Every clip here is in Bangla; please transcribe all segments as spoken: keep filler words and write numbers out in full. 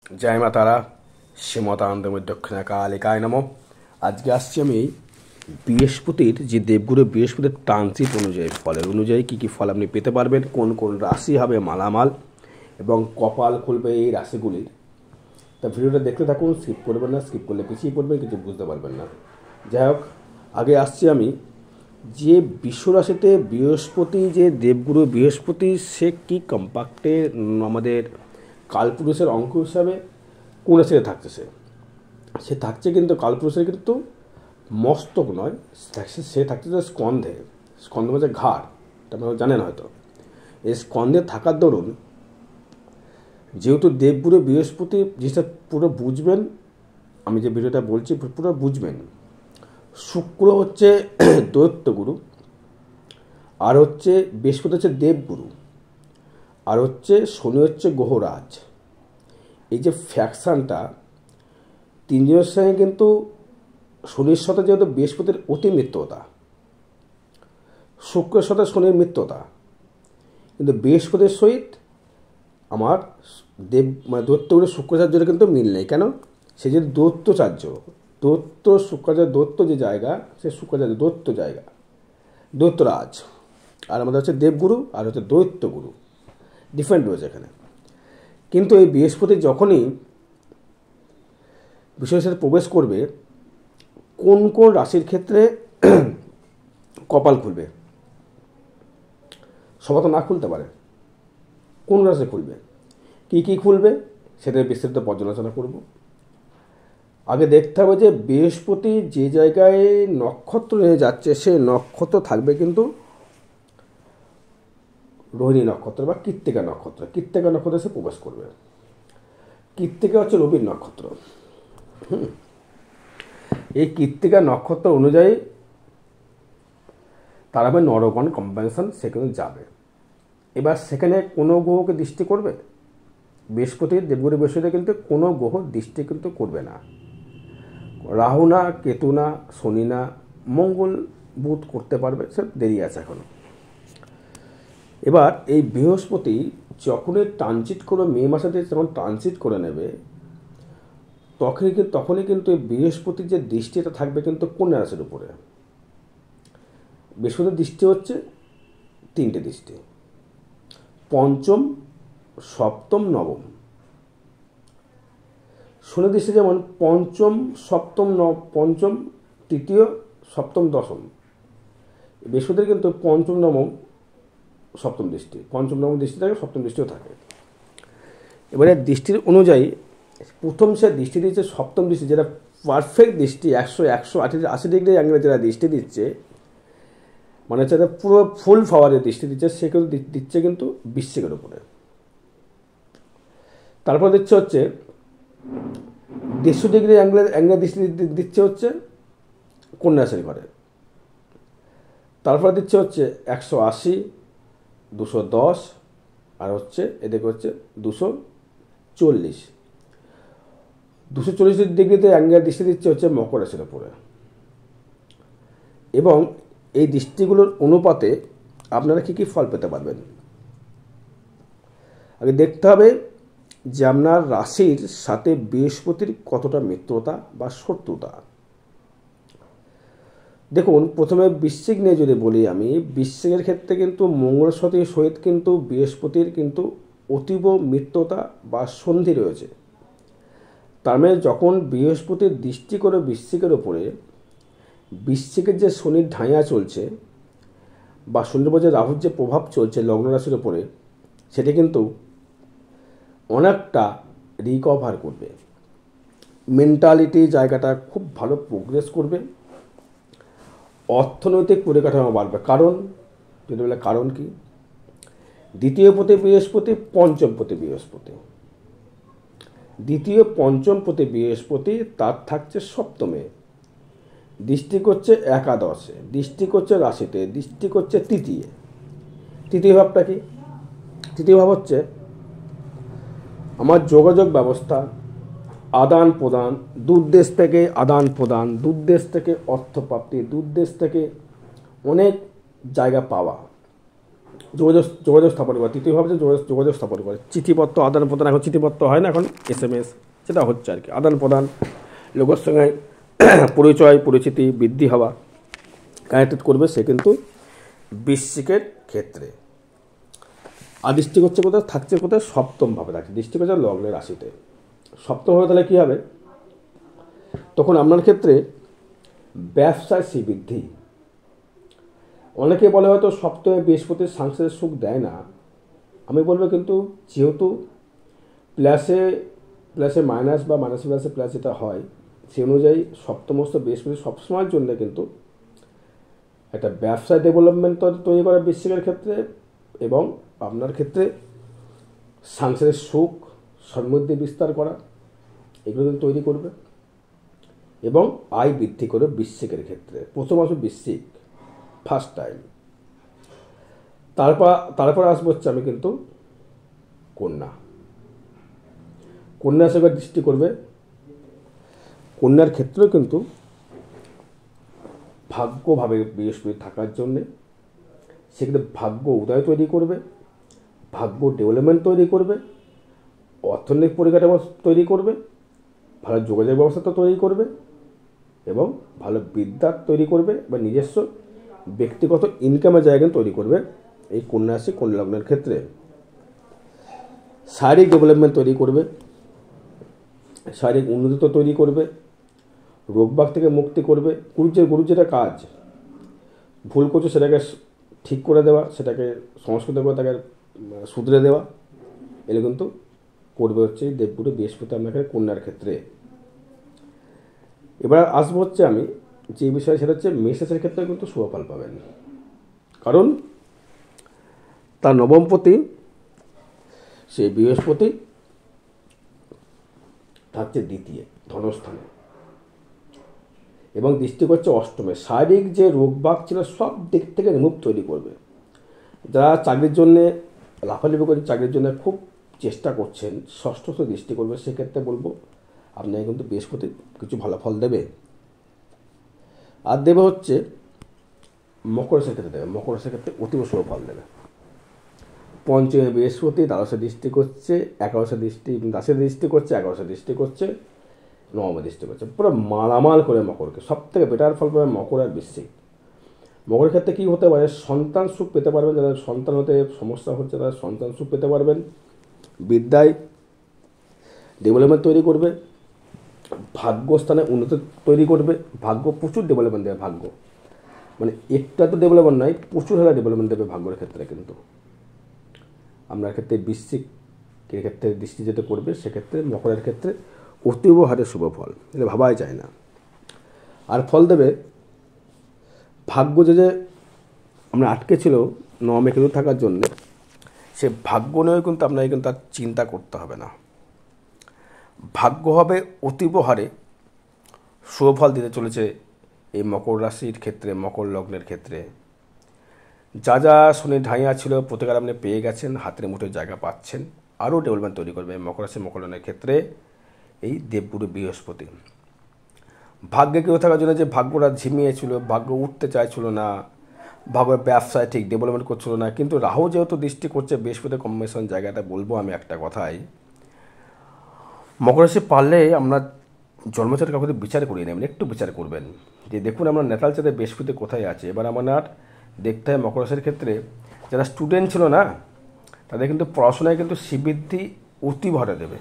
জয় মা তারা, শ্রীমতানন্দময়ী দক্ষিণা কালিকায় নমঃ। আজকে আসছি আমি বৃহস্পতির যে দেবগুরু বৃহস্পতির ট্রানজিট অনুযায়ী ফলের অনুযায়ী কী কী ফল আপনি পেতে পারবেন, কোন কোন রাশি হবে মালামাল এবং কপাল খুলবে এই রাশিগুলির। তা ভিডিওটা দেখতে থাকুন, স্কিপ করবেন না, স্কিপ করলে পিছিয়ে পড়বেন, কিছু বুঝতে পারবেন না। যাই হোক, আগে আসছি আমি যে বিশ্বরাশিতে বৃহস্পতি, যে দেবগুরু বৃহস্পতি, সে কী কম্পাক্টে আমাদের কালপুরুষের অঙ্ক হিসাবে কোন রাশিতে থাকছে। সে সে থাকছে কিন্তু কালপুরুষের কিন্তু মস্তক নয়, সে থাকছে যে স্কন্ধে। স্কন্ধ মানে ঘাড়, এটা আপনারা জানেন হয়তো। এই স্কন্ধে থাকার দরুন যেহেতু দেবগুরু বৃহস্পতি, জিনিসটা পুরো বুঝবেন, আমি যে ভিডিওটা বলছি পুরো বুঝবেন। শুক্র হচ্ছে দৈত্যগুরু, আর হচ্ছে বৃহস্পতি হচ্ছে দেবগুরু, আর হচ্ছে শনি হচ্ছে গ্রহরাজ। এই যে ফ্যাকশানটা তিনজনের সঙ্গে কিন্তু শনির সাথে যেহেতু বৃহস্পতির অতি মিত্রতা, শুক্রের সাথে শনির মিত্রতা, কিন্তু বৃহস্পতির সহিত আমার দেব মানে দৈত্যগুরু শুক্রাচার্যের কিন্তু মিল নেই। কেন? সে যে দৈত্যচার্য, দৈত্য শুক্রাচার্য, দৈত্য যে জায়গা, সে শুক্রাচার্য দৈত্য জায়গা, দৈত্যরাজ। আর আমাদের হচ্ছে দেবগুরু আর হচ্ছে দৈত্যগুরু, ডিফারেন্ট রয়েছে এখানে। কিন্তু এই বৃহস্পতি যখনই বিষয়ের সাথে প্রবেশ করবে, কোন কোন রাশির ক্ষেত্রে কপাল খুলবে, সবাই তো না খুলতে পারে, কোন রাশি খুলবে, কী কী খুলবে, সেটা বিস্তারিত পর্যালোচনা করব। আগে দেখতে হবে যে বৃহস্পতি যে জায়গায় নক্ষত্র নিয়ে যাচ্ছে, সে নক্ষত্র থাকবে কিন্তু রোহিণী নক্ষত্র বা কৃত্তিকা নক্ষত্র। কৃত্তিকা নক্ষত্রে সে প্রবেশ করবে। কৃত্তিকা হচ্ছে রবির নক্ষত্র। হুম এই কৃত্তিকা নক্ষত্র অনুযায়ী তার হবে নরগণ কম্বিনেশন, সেখানে যাবে। এবার সেখানে কোনো গ্রহকে দৃষ্টি করবে, বৃহস্পতির দেবগুরু বৃহস্পতি কিন্তু কোনো গ্রহ দৃষ্টি কিন্তু করবে না। রাহু না, কেতু না, শনি না, মঙ্গল বুধ করতে পারবে, সে দেরি আছে এখনো। এবার এই বৃহস্পতি যখনই ট্রানজিট করে, মে মাসেতে যখন ট্রানজিট করে নেবে, তখনই কিন্তু তখনই কিন্তু এই বৃহস্পতির যে দৃষ্টিটা থাকবে কিন্তু কন্যা রাশির উপরে। বৃহস্পতির দৃষ্টি হচ্ছে তিনটে দৃষ্টি, পঞ্চম, সপ্তম, নবম। শনি দৃষ্টি যেমন পঞ্চম, সপ্তম, নব পঞ্চম, তৃতীয়, সপ্তম, দশম। বৃহস্পতির কিন্তু পঞ্চম, নবম, সপ্তম দৃষ্টি, পঞ্চম নবম দৃষ্টি থাকে, সপ্তম দৃষ্টিও থাকে। এবারে দৃষ্টির অনুযায়ী প্রথম সে দৃষ্টি দিচ্ছে সপ্তম দৃষ্টি, যেটা পারফেক্ট দৃষ্টি, একশো একশো আশি আশি ডিগ্রি অ্যাঙ্গেলে যেটা দৃষ্টি দিচ্ছে, মানে হচ্ছে পুরো ফুল পাওয়ারের দৃষ্টি দিচ্ছে, সে কিন্তু দিচ্ছে কিন্তু বৃশ্চিকের উপরে। তারপর দিচ্ছে হচ্ছে দেড়শো ডিগ্রি অ্যাঙ্গেলের অ্যাঙ্গেল দৃষ্টি দিচ্ছে হচ্ছে কন্যা রাশির ঘরে। তারপরে দিচ্ছে হচ্ছে একশো আশি, দুশো দশ, আর হচ্ছে এদিকে হচ্ছে দুশো চল্লিশ। দুশো চল্লিশ ডিগ্রিতে অ্যাঙ্গেল দৃষ্টি দিচ্ছে হচ্ছে মকর রাশির উপরে। এবং এই দৃষ্টিগুলোর অনুপাতে আপনারা কী কী ফল পেতে পারবেন। আগে দেখতে হবে যে আপনার রাশির সাথে বৃহস্পতির কতটা মিত্রতা বা শত্রুতা। দেখুন, প্রথমে বৃশ্চিক নিয়ে যদি বলি, আমি বৃশ্চিকের ক্ষেত্রে কিন্তু মঙ্গলস্বতীর সহিত কিন্তু বৃহস্পতির কিন্তু অতীব মিত্রতা বা সন্ধি রয়েছে। তার মানে যখন বৃহস্পতির দৃষ্টি করে বৃশ্চিকের ওপরে, বৃশ্চিকের যে শনির ঢাইয়া চলছে বা শনির উপর যে রাহুর যে প্রভাব চলছে লগ্ন রাশির ওপরে, সেটা কিন্তু অনেকটা রিকভার করবে। মেন্টালিটি জায়গাটা খুব ভালো প্রোগ্রেস করবে, অর্থনৈতিক পরিকাঠামো বাড়বে। কারণ যদি বলে কারণ কি, দ্বিতীয় পতি বৃহস্পতি, পঞ্চম পতি বৃহস্পতি, দ্বিতীয় পঞ্চম পতি বৃহস্পতি তার থাকছে সপ্তমে, দৃষ্টি করছে একাদশে, দৃষ্টি করছে রাশিতে, দৃষ্টি করছে তৃতীয়। তৃতীয় ভাবটা কি? তৃতীয় ভাব হচ্ছে আমার যোগাযোগ ব্যবস্থা, আদান প্রদান, দূরদেশ থেকে আদান প্রদান, দূরদেশ থেকে অর্থপ্রাপ্তি, দূরদেশ থেকে অনেক জায়গা পাওয়া, যোগাযোগ যোগাযোগ স্থাপন করে, তৃতীয় ভাব যে যোগাযোগ যোগাযোগ স্থাপন করে, চিঠিপত্র আদান প্রদান, এখন চিঠিপত্র হয় না, এখন এস এম এস, সেটা হচ্ছে আর কি, আদান প্রদান, লোকের সঙ্গে পরিচয় পরিচিতি বৃদ্ধি হওয়া, কানেক্টেড করবে সে কিন্তু বৃশ্চিকের ক্ষেত্রে। আর দৃষ্টি করছে কোথায়, থাকছে কোথায়, সপ্তম ভাবে থাকছে, দৃষ্টি করছে লগ্নের রাশিতে। সপ্তম ভাবে তাহলে কী হবে, তখন আপনার ক্ষেত্রে ব্যবসায় শ্রীবৃদ্ধি। অনেকে বলে হয়তো সপ্তমে বৃহস্পতির সাংসারিক সুখ দেয় না, আমি বলবো কিন্তু যেহেতু প্লাসে প্লাসে মাইনাস বা মাইনাসে প্লাসে প্লাস যেটা হয়, সে অনুযায়ী সপ্তমস্ত বৃহস্পতি সবসময়ের জন্য কিন্তু একটা ব্যবসায় ডেভেলপমেন্ট তৈরি করা বৃশ্চিকের ক্ষেত্রে, এবং আপনার ক্ষেত্রে সাংসারিক সুখ সমৃদ্ধি বিস্তার করা, এগুলো কিন্তু তৈরি করবে, এবং আয় বৃদ্ধি করে বৃশ্চিকের ক্ষেত্রে। প্রথম আসবে বৃশ্চিক, ফার্স্ট টাইম। তারপর তারপর আসবো হচ্ছে আমি কিন্তু কন্যা। কন্যা হিসেবে দৃষ্টি করবে, কন্যার ক্ষেত্রেও কিন্তু ভাগ্যভাবে বৃহস্পতি থাকার জন্যে সেক্ষেত্রে ভাগ্য উদয় তৈরি করবে, ভাগ্য ডেভেলপমেন্ট তৈরি করবে, অর্থনৈতিক পরিকাঠামো তৈরি করবে, ভালো যোগাযোগ ব্যবস্থা তৈরি করবে, এবং ভালো বিদ্যা তৈরি করবে, বা নিজস্ব ব্যক্তিগত ইনকামের জায়গা তৈরি করবে এই কন্যা রাশি কন্যা লগ্নের ক্ষেত্রে। শারীরিক ডেভেলপমেন্ট তৈরি করবে, শারীরিক উন্নতি তৈরি করবে, রোগবাগ থেকে মুক্তি করবে। গুরুর যে গুরুর যেটা কাজ, ভুল করছে সেটাকে ঠিক করে দেওয়া, সেটাকে সংস্কৃত করে তাকে শুধরে দেওয়া, এগুলো কিন্তু করবে হচ্ছে দেবগুরু বৃহস্পতি আপনাকে কন্যার ক্ষেত্রে। এবার আসবো হচ্ছে আমি যে বিষয়, সেটা হচ্ছে মেষ রাশির ক্ষেত্রে কিন্তু শুভফল পাবেন, কারণ তার নবমপতি সেই বৃহস্পতি থাকছে দ্বিতীয় ধনস্থানে, এবং দৃষ্টি করছে অষ্টমে। শারীরিক যে রোগবাগ ছিল সব দিক থেকে রিমুভ তৈরি করবে। যারা চাকরির জন্যে লাফালাফি করে চাকরির জন্য খুব চেষ্টা করছেন, ষষ্ঠস্থ দৃষ্টি করবে, সেক্ষেত্রে বলবো আপনাকে কিন্তু বৃহস্পতি কিছু ভালো ফল দেবে। আর দেবে হচ্ছে মকর রাশির ক্ষেত্রে দেবে, মকর রাশির ক্ষেত্রে অতীব শুভ ফল দেবে। পঞ্চমে বৃহস্পতি দ্বাদশে দৃষ্টি করছে, একাদশে দৃষ্টি দাসে দৃষ্টি করছে, একাদশে দৃষ্টি করছে, নবমে দৃষ্টি করছে, পুরো মালামাল করে মকরকে। সব থেকে বেটার ফল পাবে মকর আর বৃশ্চিক। মকরের ক্ষেত্রে কী হতে পারে, সন্তান সুখ পেতে পারবেন, যাদের সন্তান হতে সমস্যা হচ্ছে তারা সন্তান সুখ পেতে পারবেন, বিদ্যায় ডেভেলপমেন্ট তৈরি করবে, ভাগ্যস্থানে উন্নতি তৈরি করবে, ভাগ্য প্রচুর ডেভেলপমেন্ট দেবে। ভাগ্য মানে একটা তো ডেভেলপমেন্ট নয়, প্রচুর হারে ডেভেলপমেন্ট দেবে ভাগ্যের ক্ষেত্রে। কিন্তু আপনার ক্ষেত্রে বৃশ্চিকের ক্ষেত্রে দৃষ্টি যেটা করবে, সেক্ষেত্রে মকরের ক্ষেত্রে অতীব হারে শুভ ফল, এটা ভাবাই যায় না। আর ফল দেবে ভাগ্য যে যে আমরা আটকে ছিল নবমে কেতু থাকার জন্যে, সে ভাগ্য নিয়েও কিন্তু আপনাকে কিন্তু আর চিন্তা করতে হবে না। ভাগ্য হবে অতীব হারে শুভ ফল দিতে চলেছে এই মকর রাশির ক্ষেত্রে, মকর লগ্নের ক্ষেত্রে। যা যা শনি ঢাইয়া ছিল প্রত্যেকের আপনি পেয়ে গেছেন, হাতের মুঠোর জায়গা পাচ্ছেন, আরও ডেভেলপমেন্ট তৈরি করবে মকর রাশি মকর লগ্নের ক্ষেত্রে এই দেবগুরু বৃহস্পতি। ভাগ্যে কেউ থাকার জন্য যে ভাগ্যটা ঝিমিয়েছিল, ভাগ্য উঠতে চাইছিল না, ভাগ্যের ব্যবসায় ঠিক ডেভেলপমেন্ট করছিল না, কিন্তু রাহু যেহেতু দৃষ্টি করছে বৃহস্পতি কম্বিনেশন জায়গাটা, বলবো আমি একটা কথাই, মকর রাশি পারলে আমরা জন্মচার কাউকে বিচার করিয়ে নেবেন, একটু বিচার করবেন যে দেখুন আমরা নেতাল চাঁদে বৃহস্পতি কোথায় আছে। এবার আমার দেখতে হয় মকর রাশির ক্ষেত্রে যারা স্টুডেন্ট ছিল না, তাদের কিন্তু পড়াশোনায় কিন্তু শ্রীবৃদ্ধি অতি ভরে দেবে।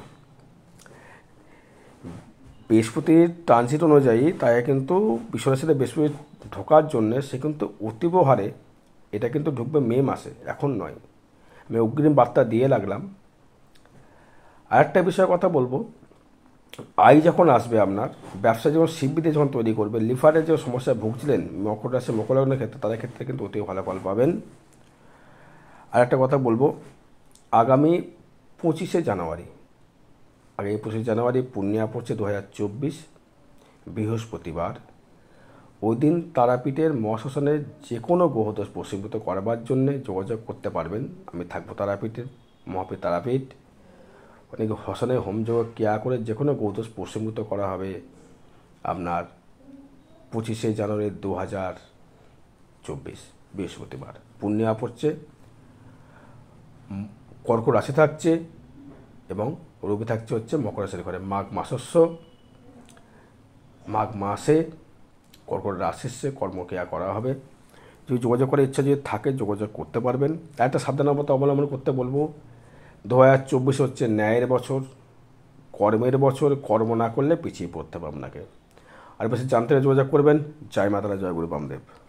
বৃহস্পতির ট্রানজিট অনুযায়ী তাই কিন্তু বিশ্বরাশিতে বৃহস্পতি ঢোকার জন্যে সে কিন্তু অতীব হারে এটা কিন্তু ঢুকবে মে মাসে, এখন নয়। আমি অগ্রিম বার্তা দিয়ে লাগলাম। আরেকটা বিষয়ে কথা বলবো, আয় যখন আসবে আপনার ব্যবসা যখন শিববিদে যখন তৈরি করবে, লিভারের যে সমস্যায় ভুগছিলেন মকর রাশি মকর লগ্নের ক্ষেত্রে, তাদের ক্ষেত্রে কিন্তু অতি ভালো ফল পাবেন। আর একটা কথা বলবো, আগামী পঁচিশে জানুয়ারি আগামী পঁচিশে জানুয়ারি পূর্ণিমা পড়ছে দু হাজার চব্বিশ বৃহস্পতিবার। ওই দিন তারাপীঠের মহাশ্মশানের যে কোনো গ্রহদোষ প্রশীভূত করবার জন্যে যোগাযোগ করতে পারবেন। আমি থাকবো তারাপীঠের, মহাপীঠ তারাপীঠ। অনেক শ্মশানে হোমযোগ ক্রিয়া করে যে কোনো গ্রহদোষ প্রশীভূত করা হবে আপনার পঁচিশে জানুয়ারি দু হাজার চব্বিশ বৃহস্পতিবার। পূর্ণিমা পড়ছে কর্কট রাশি থাকছে এবং রবি থাকছে হচ্ছে মকর রাশির ঘরে। মাঘ মাসস্য, মাঘ মাসে কর্কট রাশির কর্মক্রিয়া করা হবে। যদি যোগাযোগ করার ইচ্ছা যদি থাকে যোগাযোগ করতে পারবেন। একটা সাবধানতা অবলম্বন করতে বলবো, দু হাজার চব্বিশ হচ্ছে ন্যায়ের বছর, কর্মের বছর। কর্ম না করলে পিছিয়ে পড়তে হবে আপনাকে। আর বেশি জানতে যোগাযোগ করবেন। জয় মাতারা, জয় গুরু বামদেব।